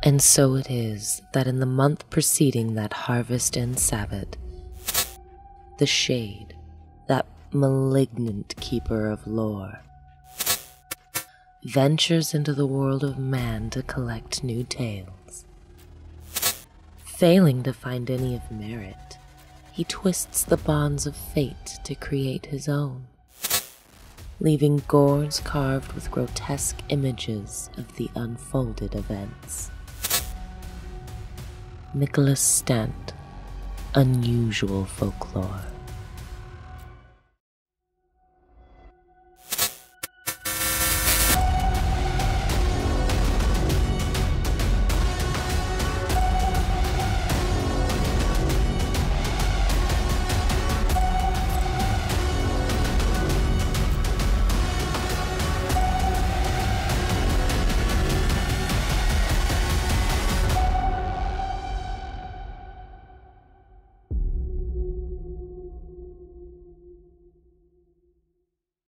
And so it is that in the month preceding that harvest and Sabbath, the Shade, that malignant keeper of lore, ventures into the world of man to collect new tales. Failing to find any of merit, he twists the bonds of fate to create his own, leaving gourds carved with grotesque images of the unfolded events. Nicholas Stant, Unusual Folklore.